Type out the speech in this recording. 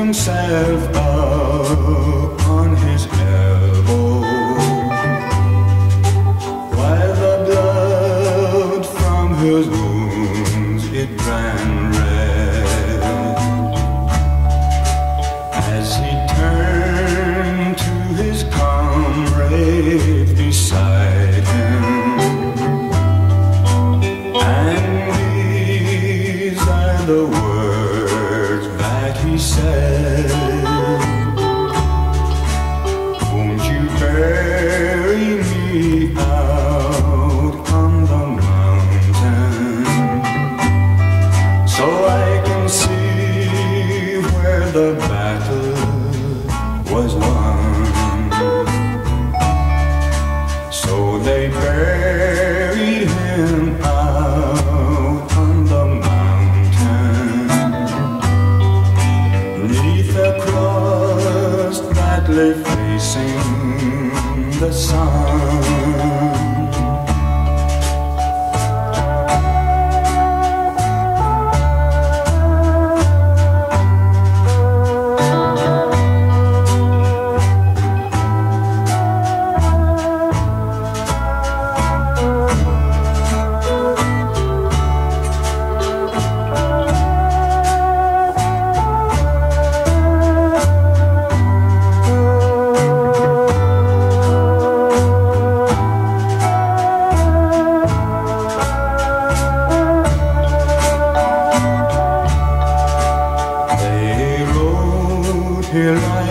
himself up on his elbow, while the blood from his wounds it ran red. As he turned to his comrade beside him, and these are the words that he said: won't you bury me out on the mountain, so I can see where the battle was won? So they buried him out on the mountain, neath a cross that lay facing the sun. Here